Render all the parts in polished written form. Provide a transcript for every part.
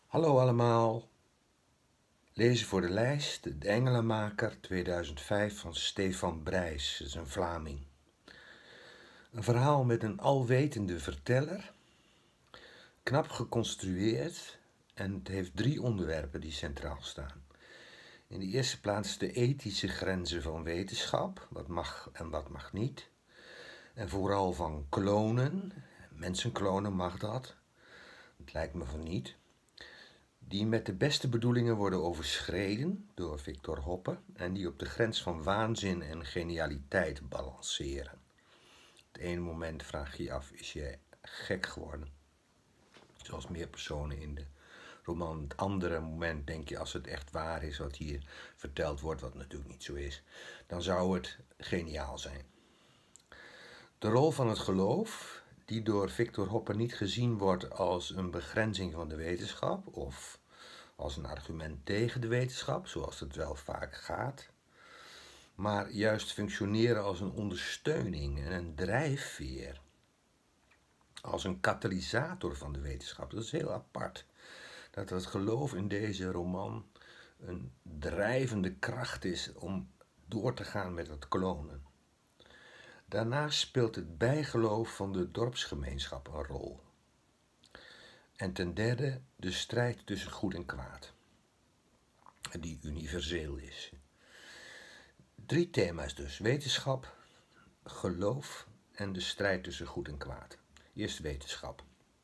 Hallo allemaal, lezen voor de lijst De Engelenmaker 2005 van Stefan Brijs, dat is een Vlaming. Een verhaal met een alwetende verteller, knap geconstrueerd en het heeft 3 onderwerpen die centraal staan. In de eerste plaats de ethische grenzen van wetenschap, wat mag en wat mag niet. En vooral van klonen, mensen klonen mag dat, het lijkt me van niet. Die met de beste bedoelingen worden overschreden door Victor Hoppe en die op de grens van waanzin en genialiteit balanceren. Het ene moment vraag je je af, is je gek geworden? Zoals meer personen in de roman. Het andere moment denk je, als het echt waar is wat hier verteld wordt, wat natuurlijk niet zo is, dan zou het geniaal zijn. De rol van het geloof, die door Victor Hoppe niet gezien wordt als een begrenzing van de wetenschap of als een argument tegen de wetenschap, zoals het wel vaak gaat, maar juist functioneren als een ondersteuning en een drijfveer, als een katalysator van de wetenschap. Dat is heel apart, dat het geloof in deze roman een drijvende kracht is om door te gaan met het klonen. Daarnaast speelt het bijgeloof van de dorpsgemeenschap een rol. En ten derde de strijd tussen goed en kwaad, die universeel is. 3 thema's dus: wetenschap, geloof en de strijd tussen goed en kwaad. Eerst wetenschap.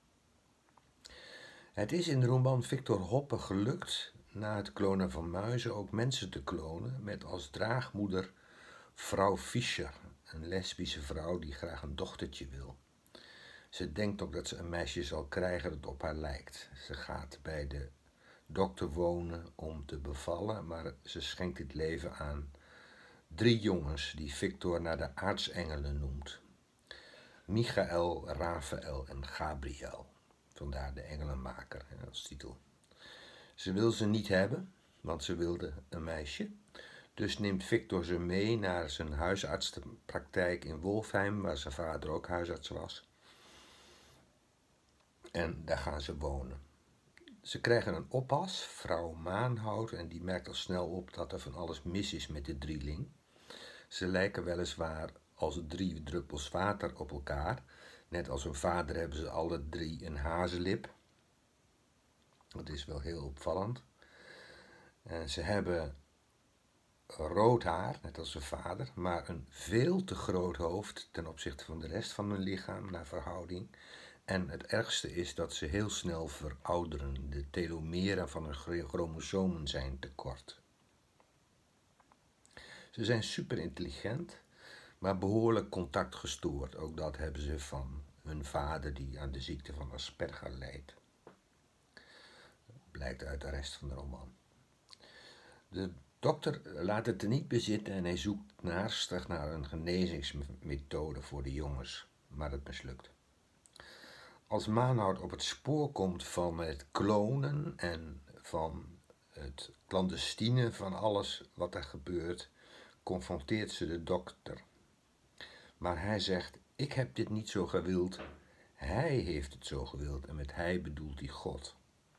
Het is in de roman Victor Hoppe gelukt na het klonen van muizen ook mensen te klonen met als draagmoeder vrouw Fischer, een lesbische vrouw die graag een dochtertje wil. Ze denkt ook dat ze een meisje zal krijgen dat op haar lijkt. Ze gaat bij de dokter wonen om te bevallen, maar ze schenkt het leven aan 3 jongens die Victor naar de aartsengelen noemt. Michael, Raphaël en Gabriel. Vandaar de Engelenmaker als titel. Ze wil ze niet hebben, want ze wilde een meisje. Dus neemt Victor ze mee naar zijn huisartsenpraktijk in Wolfheim, waar zijn vader ook huisarts was. En daar gaan ze wonen. Ze krijgen een oppas, vrouw Maanhout, en die merkt al snel op dat er van alles mis is met de drieling. Ze lijken weliswaar als 3 druppels water op elkaar. Net als hun vader hebben ze alle 3 een hazenlip. Dat is wel heel opvallend. En ze hebben rood haar, net als hun vader, maar een veel te groot hoofd ten opzichte van de rest van hun lichaam naar verhouding. En het ergste is dat ze heel snel verouderen. De telomeren van hun chromosomen zijn te kort. Ze zijn super intelligent, maar behoorlijk contactgestoord. Ook dat hebben ze van hun vader die aan de ziekte van Asperger lijdt. Blijkt uit de rest van de roman. De dokter laat het er niet bezitten en hij zoekt naarstig naar een genezingsmethode voor de jongens, maar het mislukt. Als Maanhout op het spoor komt van het klonen en van het clandestine van alles wat er gebeurt, confronteert ze de dokter. Maar hij zegt, ik heb dit niet zo gewild, hij heeft het zo gewild en met hij bedoelt hij God.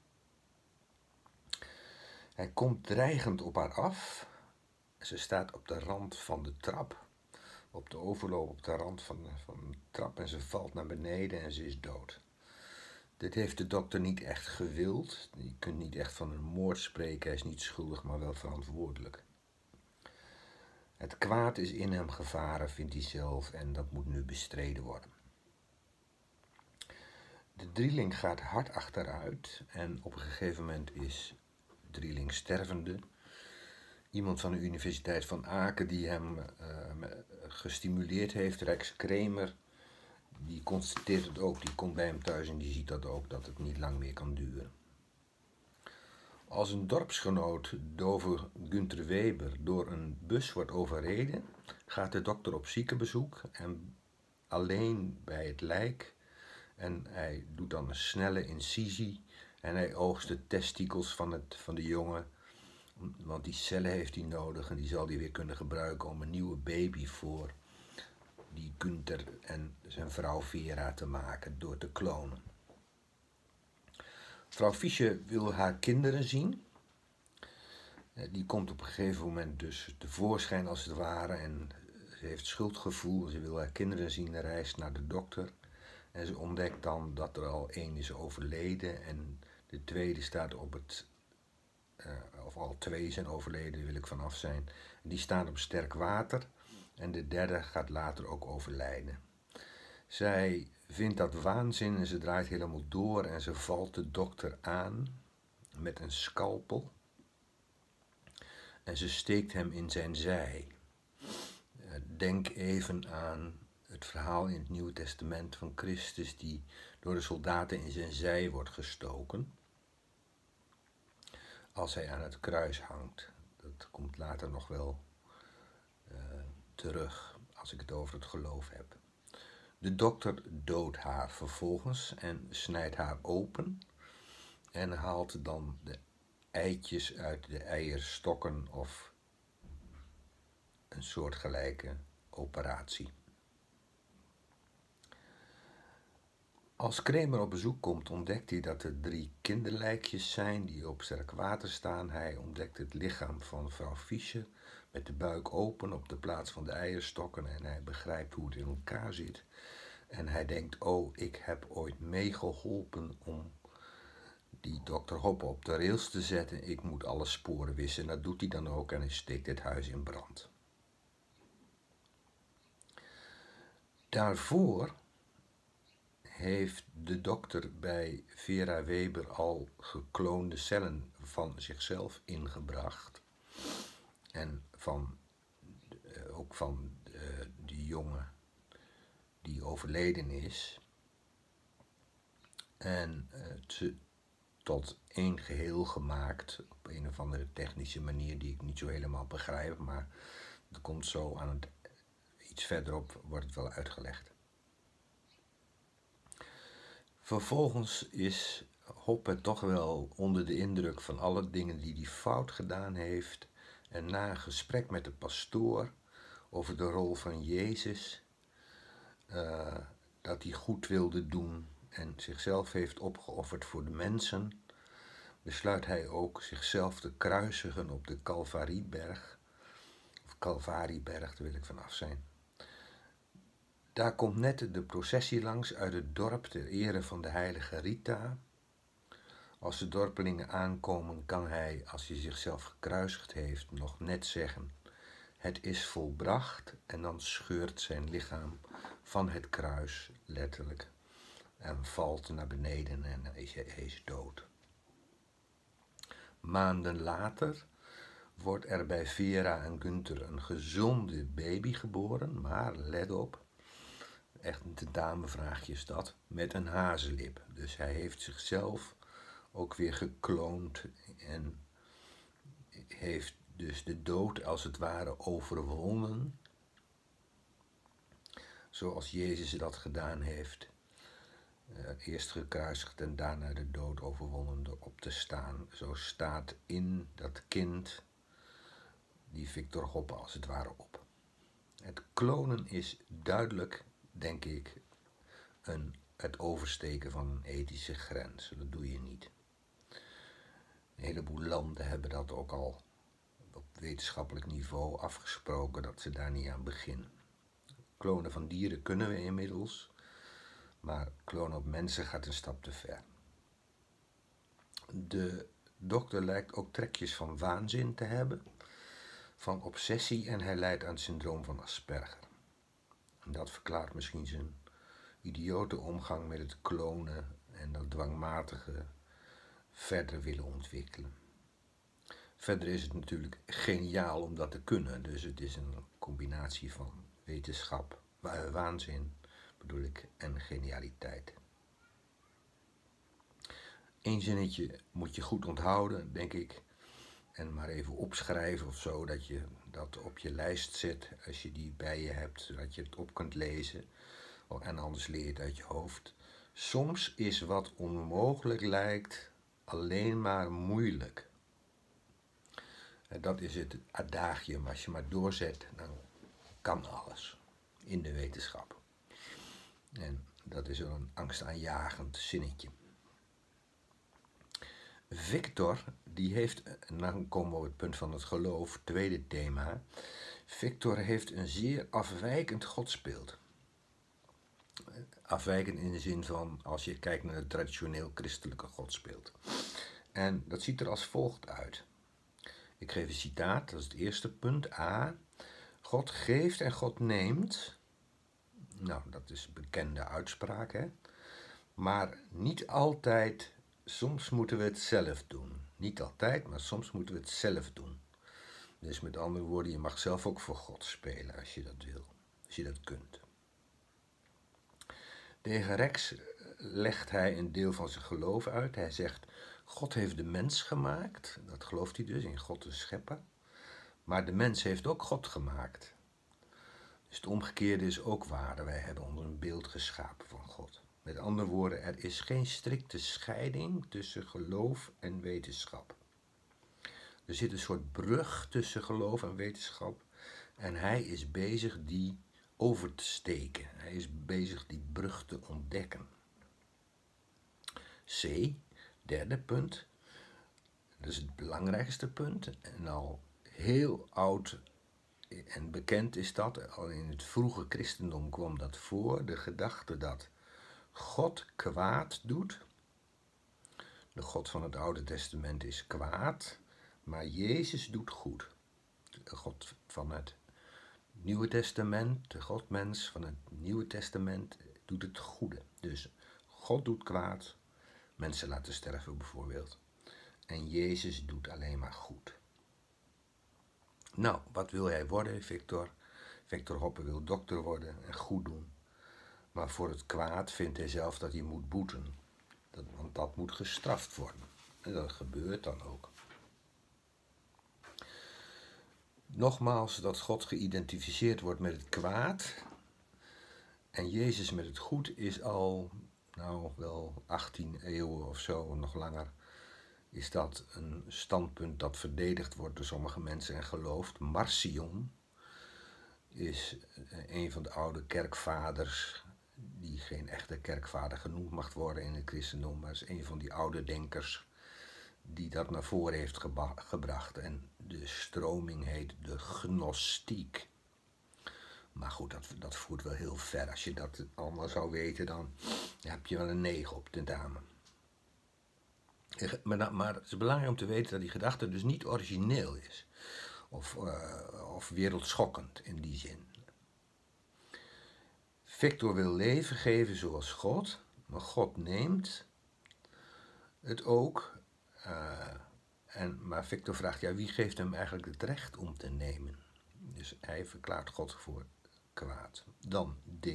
Hij komt dreigend op haar af, ze staat op de rand van de trap, op de overloop op de rand van de trap en ze valt naar beneden en ze is dood. Dit heeft de dokter niet echt gewild, je kunt niet echt van een moord spreken, hij is niet schuldig maar wel verantwoordelijk. Het kwaad is in hem gevaren, vindt hij zelf, en dat moet nu bestreden worden. De drieling gaat hard achteruit en op een gegeven moment is de drieling stervende. Iemand van de Universiteit van Aken die hem gestimuleerd heeft, Rex Kremer, die constateert het ook, die komt bij hem thuis en die ziet dat ook, dat het niet lang meer kan duren. Als een dorpsgenoot, dove Günther Weber, door een bus wordt overreden, gaat de dokter op ziekenbezoek en alleen bij het lijk. En hij doet dan een snelle incisie en hij oogst de testikels van de jongen. Want die cellen heeft hij nodig en die zal hij weer kunnen gebruiken om een nieuwe baby voor die Günther en zijn vrouw Vera te maken door te klonen. Vrouw Fischer wil haar kinderen zien. Die komt op een gegeven moment dus tevoorschijn als het ware en ze heeft schuldgevoel. Ze wil haar kinderen zien, reist naar de dokter. En ze ontdekt dan dat er al één is overleden en de tweede staat op het... of al twee zijn overleden, daar wil ik vanaf zijn. Die staan op sterk water en de derde gaat later ook overlijden. Zij vindt dat waanzin en ze draait helemaal door en ze valt de dokter aan met een scalpel. En ze steekt hem in zijn zij. Denk even aan het verhaal in het Nieuwe Testament van Christus die door de soldaten in zijn zij wordt gestoken. Als hij aan het kruis hangt. Dat komt later nog wel terug als ik het over het geloof heb. De dokter doodt haar vervolgens en snijdt haar open en haalt dan de eitjes uit de eierstokken of een soortgelijke operatie. Als Kremer op bezoek komt, ontdekt hij dat er 3 kinderlijkjes zijn die op sterk water staan. Hij ontdekt het lichaam van vrouw Fischer met de buik open op de plaats van de eierstokken en hij begrijpt hoe het in elkaar zit. En hij denkt, oh, ik heb ooit meegeholpen om die dokter Hoppe op de rails te zetten. Ik moet alle sporen wissen. En dat doet hij dan ook en hij steekt het huis in brand. Daarvoor heeft de dokter bij Vera Weber al gekloonde cellen van zichzelf ingebracht. En ook van die jongen die overleden is. En ze tot één geheel gemaakt op een of andere technische manier die ik niet zo helemaal begrijp. Maar dat komt zo aan het iets verderop, wordt het wel uitgelegd. Vervolgens is Hoppe toch wel onder de indruk van alle dingen die hij fout gedaan heeft. En na een gesprek met de pastoor over de rol van Jezus, dat hij goed wilde doen en zichzelf heeft opgeofferd voor de mensen, besluit hij ook zichzelf te kruisigen op de Calvarieberg. Of Calvarieberg, daar wil ik vanaf zijn. Daar komt net de processie langs uit het dorp ter ere van de heilige Rita. Als de dorpelingen aankomen, kan hij, als hij zichzelf gekruisigd heeft, nog net zeggen: het is volbracht, en dan scheurt zijn lichaam van het kruis, letterlijk, en valt naar beneden en hij is dood. Maanden later wordt er bij Vera en Günther een gezonde baby geboren, maar let op, echt een tentamevraagje is dat, met een hazenlip. Dus hij heeft zichzelf ook weer gekloond en heeft dus de dood als het ware overwonnen, zoals Jezus dat gedaan heeft. Eerst gekruisigd en daarna de dood overwonnen door op te staan. Zo staat in dat kind die Victor Hoppe als het ware op. Het klonen is duidelijk, denk ik, het oversteken van een ethische grens. Dat doe je niet. Een heleboel landen hebben dat ook al op wetenschappelijk niveau afgesproken dat ze daar niet aan beginnen. Klonen van dieren kunnen we inmiddels, maar klonen op mensen gaat een stap te ver. De dokter lijkt ook trekjes van waanzin te hebben, van obsessie, en hij lijdt aan het syndroom van Asperger. En dat verklaart misschien zijn idiote omgang met het klonen en dat dwangmatige verder willen ontwikkelen. Verder is het natuurlijk geniaal om dat te kunnen, dus het is een combinatie van wetenschap, waanzin bedoel ik, en genialiteit. Eén zinnetje moet je goed onthouden, denk ik, en maar even opschrijven of zo, dat je dat op je lijst zet als je die bij je hebt, zodat je het op kunt lezen en anders leer je het uit je hoofd. Soms is wat onmogelijk lijkt alleen maar moeilijk. En dat is het adagium. Als je maar doorzet, dan kan alles in de wetenschap. En dat is een angstaanjagend zinnetje. Victor, die heeft, en dan komen we op het punt van het geloof, tweede thema. Victor heeft een zeer afwijkend godsbeeld. Afwijkend in de zin van, als je kijkt naar het traditioneel christelijke godsbeeld. En dat ziet er als volgt uit. Ik geef een citaat, dat is het eerste punt. A. God geeft en God neemt. Nou, dat is een bekende uitspraak, hè. Maar niet altijd, soms moeten we het zelf doen. Niet altijd, maar soms moeten we het zelf doen. Dus met andere woorden, je mag zelf ook voor God spelen als je dat wil. Als je dat kunt. Tegen Rex legt hij een deel van zijn geloof uit. Hij zegt, God heeft de mens gemaakt. Dat gelooft hij dus, in God de schepper. Maar de mens heeft ook God gemaakt. Dus het omgekeerde is ook waar. Wij hebben ons een beeld geschapen van God. Met andere woorden, er is geen strikte scheiding tussen geloof en wetenschap. Er zit een soort brug tussen geloof en wetenschap. En hij is bezig die over te steken. Hij is bezig die brug te ontdekken. C, derde punt. Dat is het belangrijkste punt. En al heel oud en bekend is dat. Al in het vroege christendom kwam dat voor. De gedachte dat God kwaad doet. De God van het Oude Testament is kwaad. Maar Jezus doet goed. De God van het Nieuwe Testament, de Godmens van het Nieuwe Testament, doet het goede. Dus God doet kwaad, mensen laten sterven bijvoorbeeld. En Jezus doet alleen maar goed. Nou, wat wil hij worden, Victor? Victor Hoppe wil dokter worden en goed doen. Maar voor het kwaad vindt hij zelf dat hij moet boeten. Want dat moet gestraft worden. En dat gebeurt dan ook. Nogmaals, dat God geïdentificeerd wordt met het kwaad en Jezus met het goed is al, nou wel 18 eeuwen of zo, nog langer, is dat een standpunt dat verdedigd wordt door sommige mensen en geloofd. Marcion is een van de oude kerkvaders, die geen echte kerkvader genoemd mag worden in het christendom, maar is een van die oude denkers die dat naar voren heeft gebracht. En de stroming heet de gnostiek. Maar goed, dat voert wel heel ver. Als je dat allemaal zou weten, dan heb je wel een 9 op tentamen. Maar het is belangrijk om te weten dat die gedachte dus niet origineel is. Of wereldschokkend in die zin. Victor wil leven geven zoals God, maar God neemt het ook. Maar Victor vraagt, ja, wie geeft hem eigenlijk het recht om te nemen? Dus hij verklaart God voor kwaad. Dan D,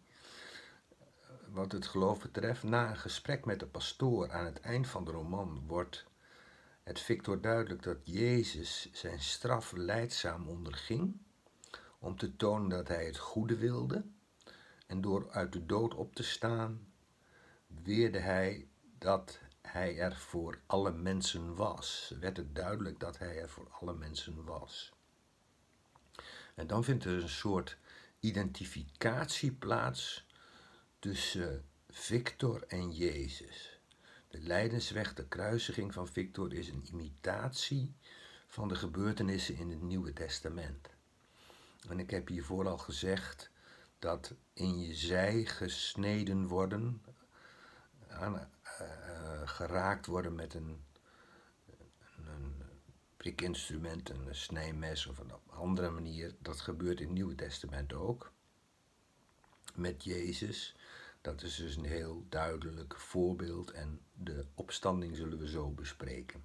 wat het geloof betreft, na een gesprek met de pastoor aan het eind van de roman wordt het Victor duidelijk dat Jezus zijn straf lijdzaam onderging om te tonen dat hij het goede wilde. En door uit de dood op te staan, weerde hij dat hij er voor alle mensen was. Werd het duidelijk dat hij er voor alle mensen was. En dan vindt er een soort identificatie plaats tussen Victor en Jezus. De lijdensweg, de kruisiging van Victor is een imitatie van de gebeurtenissen in het Nieuwe Testament. En ik heb hiervoor al gezegd dat in je zij gesneden worden, geraakt worden met een prikinstrument, een snijmes of een andere manier. Dat gebeurt in het Nieuwe Testament ook. Met Jezus. Dat is dus een heel duidelijk voorbeeld en de opstanding zullen we zo bespreken.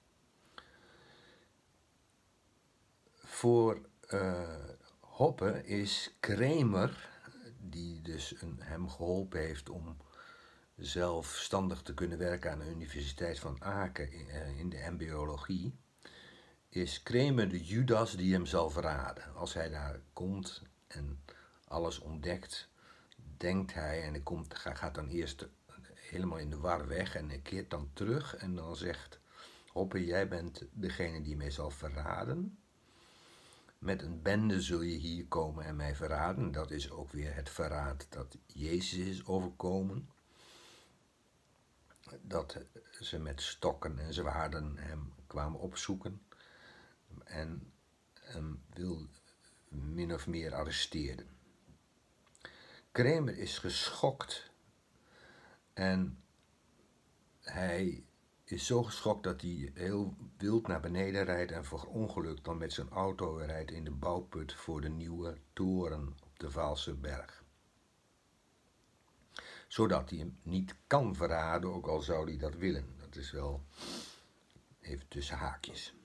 Voor Hoppe is Kramer, die dus hem geholpen heeft om zelfstandig te kunnen werken aan de Universiteit van Aken in de embryologie, is Kramer de Judas die hem zal verraden. Als hij daar komt en alles ontdekt, denkt hij, en hij gaat dan eerst helemaal in de war weg en hij keert dan terug en dan zegt Hoppe, jij bent degene die mij zal verraden. Met een bende zul je hier komen en mij verraden. Dat is ook weer het verraad dat Jezus is overkomen. dat ze met stokken en zwaarden hem kwamen opzoeken en hem min of meer arresteerden. Kramer is geschokt en hij is zo geschokt dat hij heel wild naar beneden rijdt en voor ongeluk dan met zijn auto rijdt in de bouwput voor de nieuwe toren op de Vaalserberg. Zodat hij hem niet kan verraden, ook al zou hij dat willen. Dat is wel even tussen haakjes.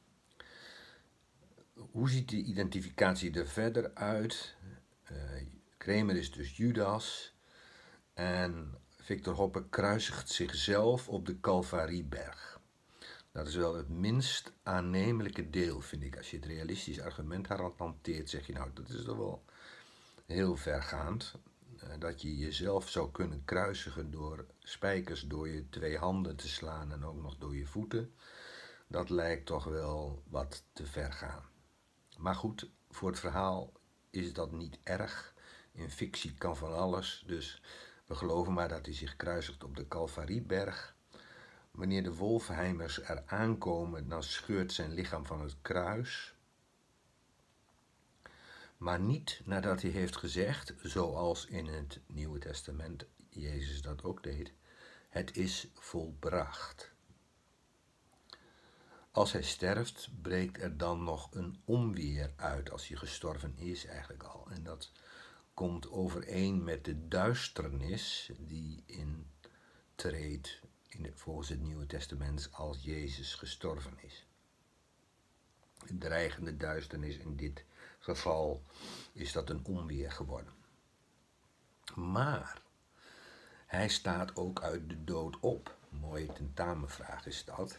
Hoe ziet de identificatie er verder uit? Kramer is dus Judas en Victor Hoppe kruisigt zichzelf op de Calvarieberg. Dat is wel het minst aannemelijke deel, vind ik. Als je het realistisch argument hanteert, zeg je nou, dat is toch wel heel vergaand. Dat je jezelf zou kunnen kruisigen door spijkers door je 2 handen te slaan en ook nog door je voeten. Dat lijkt toch wel wat te ver gaan. Maar goed, voor het verhaal is dat niet erg. In fictie kan van alles, dus we geloven maar dat hij zich kruisigt op de Calvarieberg. Wanneer de Wolfheimers er aankomen, dan scheurt zijn lichaam van het kruis. Maar niet nadat hij heeft gezegd, zoals in het Nieuwe Testament Jezus dat ook deed, het is volbracht. Als hij sterft, breekt er dan nog een onweer uit als hij gestorven is eigenlijk al. En dat komt overeen met de duisternis die intreedt volgens het Nieuwe Testament als Jezus gestorven is. Een dreigende duisternis, in dit geval is dat een onweer geworden. Maar hij staat ook uit de dood op. Een mooie tentamenvraag is dat.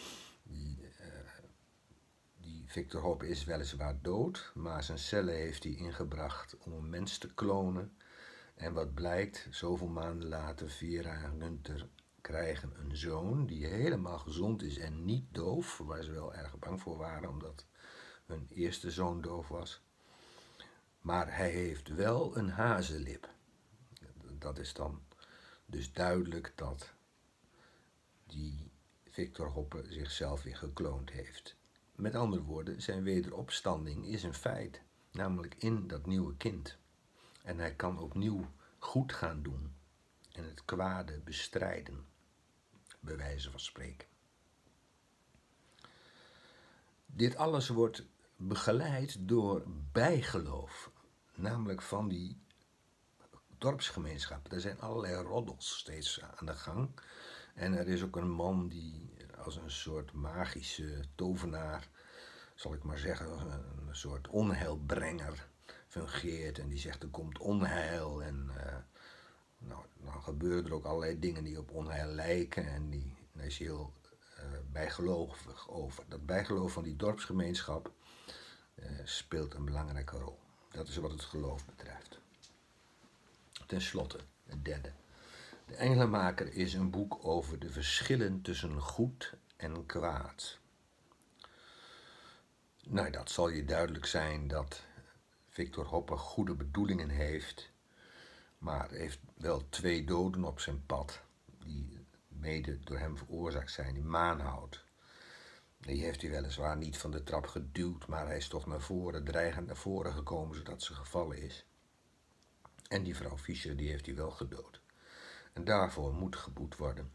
Die Victor Hoppe is weliswaar dood, maar zijn cellen heeft hij ingebracht om een mens te klonen. En wat blijkt, zoveel maanden later, Vera en Gunther krijgen een zoon die helemaal gezond is en niet doof, waar ze wel erg bang voor waren, omdat hun eerste zoon doof was. Maar hij heeft wel een hazenlip. Dat is dan dus duidelijk dat die Victor Hoppe zichzelf weer gekloond heeft. Met andere woorden, zijn wederopstanding is een feit, namelijk in dat nieuwe kind. En hij kan opnieuw goed gaan doen en het kwade bestrijden, bij wijze van spreken. Dit alles wordt begeleid door bijgeloof, namelijk van die dorpsgemeenschap. Er zijn allerlei roddels steeds aan de gang. En er is ook een man die als een soort magische tovenaar, zal ik maar zeggen, een soort onheilbrenger fungeert. En die zegt er komt onheil en dan gebeuren er ook allerlei dingen die op onheil lijken. En daar is heel bijgelovig over. Dat bijgeloof van die dorpsgemeenschap speelt een belangrijke rol. Dat is wat het geloof betreft. Ten slotte, het derde. De Engelenmaker is een boek over de verschillen tussen goed en kwaad. Nou, dat zal je duidelijk zijn dat Victor Hoppe goede bedoelingen heeft, maar heeft wel 2 doden op zijn pad die mede door hem veroorzaakt zijn. Die Maanhout, die heeft hij weliswaar niet van de trap geduwd, maar hij is toch naar voren, dreigend naar voren gekomen zodat ze gevallen is. En die vrouw Fischer, die heeft hij wel gedood. En daarvoor moet geboet worden.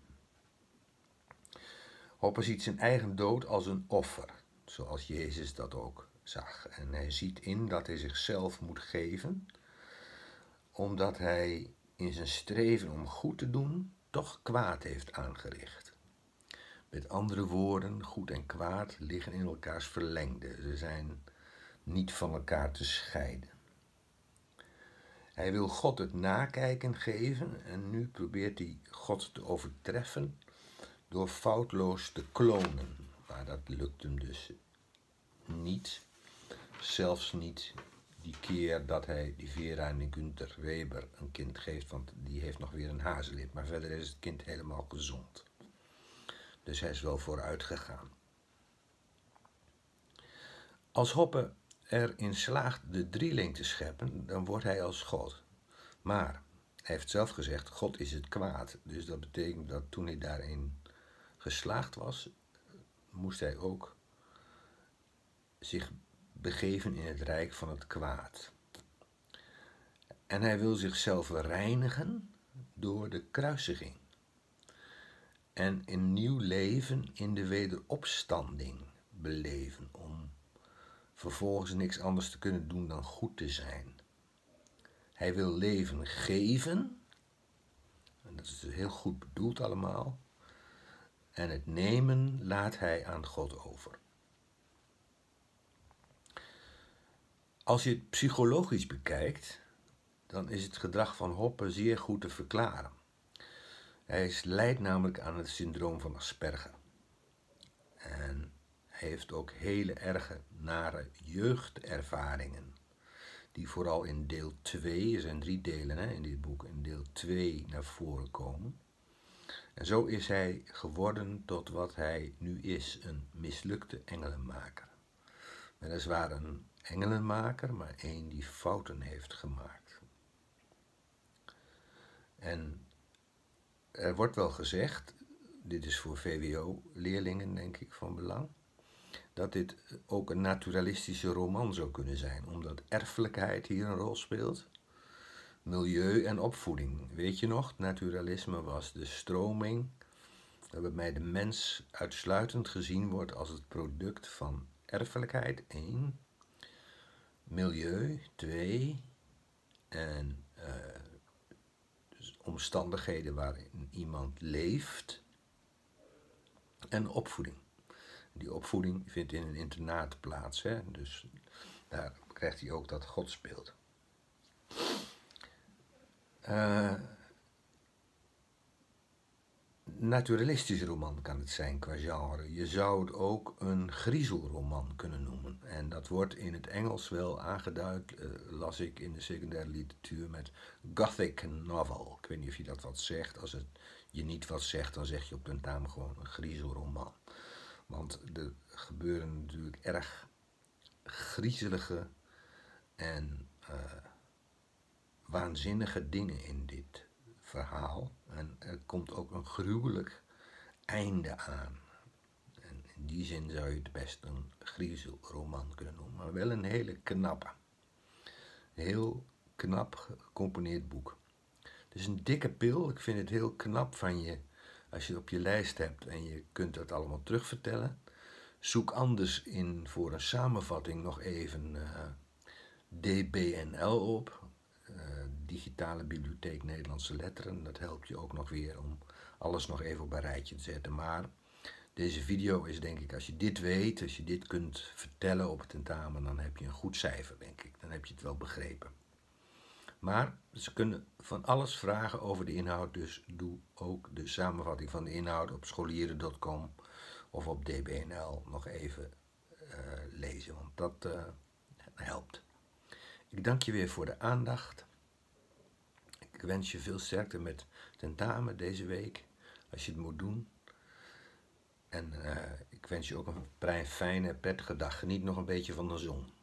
Hoppe ziet zijn eigen dood als een offer, zoals Jezus dat ook zag. En hij ziet in dat hij zichzelf moet geven, omdat hij in zijn streven om goed te doen toch kwaad heeft aangericht. Met andere woorden, goed en kwaad liggen in elkaars verlengde. Ze zijn niet van elkaar te scheiden. Hij wil God het nakijken geven en nu probeert hij God te overtreffen door foutloos te klonen. Maar dat lukt hem dus niet. Zelfs niet die keer dat hij die Vera en die Gunther Weber een kind geeft, want die heeft nog weer een hazenlip. Maar verder is het kind helemaal gezond. Dus hij is wel vooruit gegaan. Als Hoppe erin slaagt de drieling te scheppen, dan wordt hij als God. Maar Hij heeft zelf gezegd, God is het kwaad. Dus dat betekent dat toen hij daarin geslaagd was, moest hij ook zich begeven in het rijk van het kwaad. En hij wil zichzelf reinigen door de kruisiging. En een nieuw leven in de wederopstanding beleven, om vervolgens niks anders te kunnen doen dan goed te zijn. Hij wil leven geven, en dat is dus heel goed bedoeld allemaal, en het nemen laat hij aan God over. Als je het psychologisch bekijkt, dan is het gedrag van Hoppe zeer goed te verklaren. Hij lijdt namelijk aan het syndroom van Asperger. En hij heeft ook hele erge, nare jeugdervaringen, die vooral in deel 2, er zijn 3 delen in dit boek, in deel 2 naar voren komen. En zo is hij geworden tot wat hij nu is, een mislukte engelenmaker. Weliswaar een engelenmaker, maar één die fouten heeft gemaakt. En er wordt wel gezegd, dit is voor VWO-leerlingen denk ik van belang, dat dit ook een naturalistische roman zou kunnen zijn, omdat erfelijkheid hier een rol speelt, milieu en opvoeding. Weet je nog, naturalisme was de stroming waarbij de mens uitsluitend gezien wordt als het product van erfelijkheid, 1, milieu, 2, en dus omstandigheden waarin iemand leeft, en opvoeding. Die opvoeding vindt in een internaat plaats, hè? Dus daar krijgt hij ook dat God speelt. Naturalistische roman kan het zijn qua genre. Je zou het ook een griezelroman kunnen noemen. En dat wordt in het Engels wel aangeduid, las ik in de secundaire literatuur, met gothic novel. Ik weet niet of je dat wat zegt. Als het je niet wat zegt, dan zeg je op tentamen gewoon een griezelroman. Want er gebeuren natuurlijk erg griezelige en waanzinnige dingen in dit verhaal. En er komt ook een gruwelijk einde aan. En in die zin zou je het best een griezelroman kunnen noemen. Maar wel een hele knappe. Heel knap gecomponeerd boek. Het is een dikke pil. Ik vind het heel knap van je, als je het op je lijst hebt en je kunt dat allemaal terugvertellen. Zoek anders in voor een samenvatting nog even DBNL op. Digitale Bibliotheek Nederlandse Letteren. Dat helpt je ook nog weer om alles nog even op een rijtje te zetten. Maar deze video is denk ik, als je dit weet, als je dit kunt vertellen op het tentamen, dan heb je een goed cijfer, denk ik. Dan heb je het wel begrepen. Maar ze kunnen van alles vragen over de inhoud, dus doe ook de samenvatting van de inhoud op scholieren.com of op DBNL nog even lezen, want dat helpt. Ik dank je weer voor de aandacht. Ik wens je veel sterkte met tentamen deze week, als je het moet doen. En ik wens je ook een fijne, prettige dag. Geniet nog een beetje van de zon.